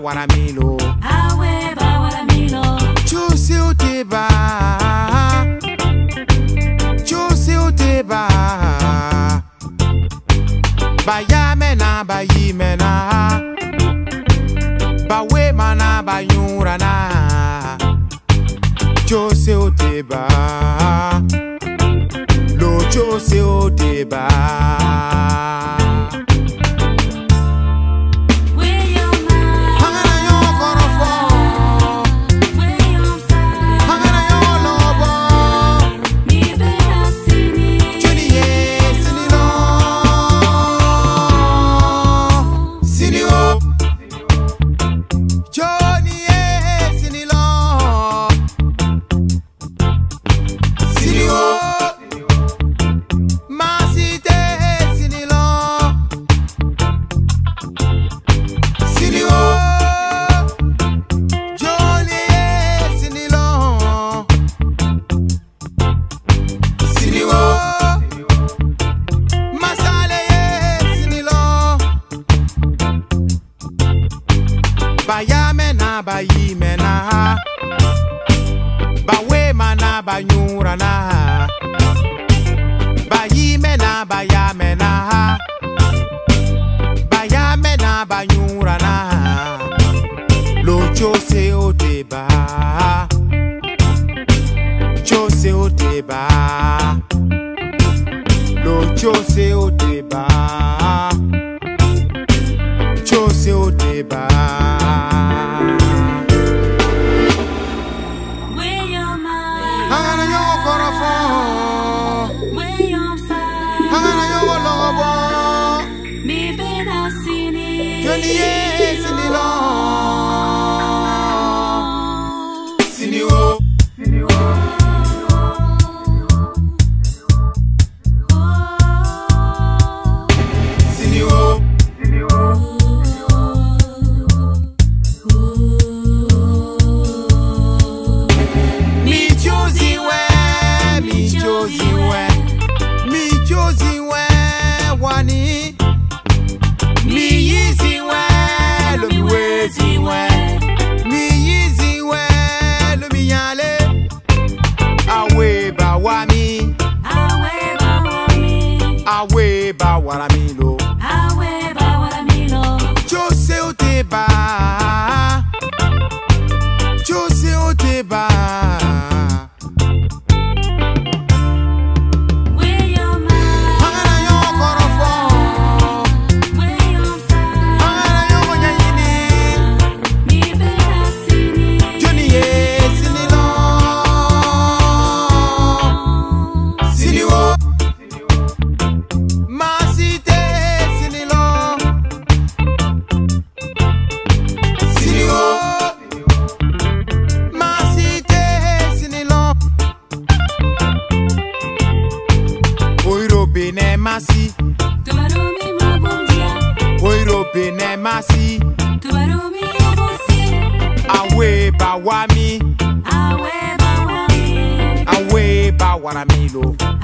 waramilo. Awe ba waramilo. Chose oteba. Chose oteba. Bayamena bayimena. Bawe mana bayurana. Chose oteba. Lo chose oteba. Bayamena bayimena. Bawe mana banyurana. Bayimena bayamena. Bayamena banyurana. Lo chose oteba. Chose oteba. Lo chose oteba. Chose oteba. Awe ba waramilo. Awe ba waramilo. Chose oteba. Chose oteba. Masi, tubarumi mabunzia. Oiro bene masi, tubarumi abusi. Awe ba wami, awe ba wami, awe ba waramilo.